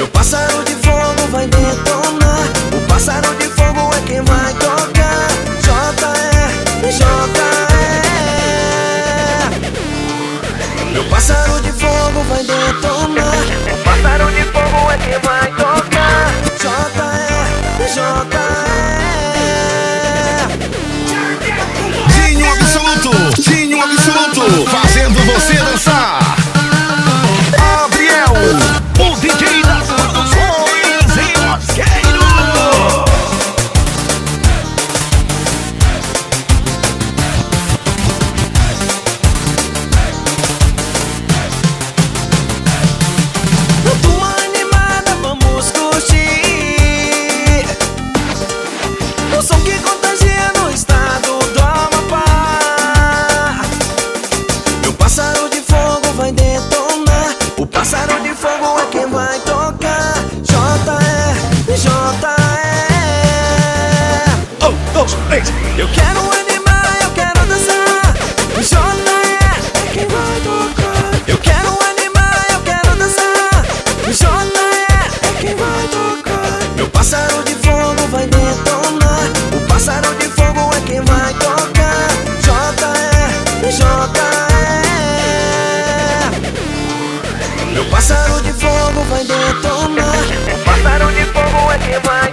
Meu pássaro de fogo vai detonar. O pássaro de fogo é quem vai tocar. J.E. Meu pássaro de fogo vai detonar. O pássaro de fogo é quem vai tocar. J.E. Dinho Absoluto, fazendo você dançar. Adriel, o DJ das produções em Mosqueiro. Eu tô animada, vamos curtir o som que contagia no estado do Amapá. Meu pássaro de fogo vai detonar. O pássaro de fogo é quem vai tocar. J.E. Um, dois, três. Eu quero animar, eu quero dançar. J.E. é quem vai tocar. Eu quero animar, eu quero dançar. J.E. é quem vai tocar. Meu pássaro de fogo vai detonar. O pássaro de fogo é quem vai tocar. J.E. Meu pássaro de fogo vai detonar. O pássaro de fogo é quem vai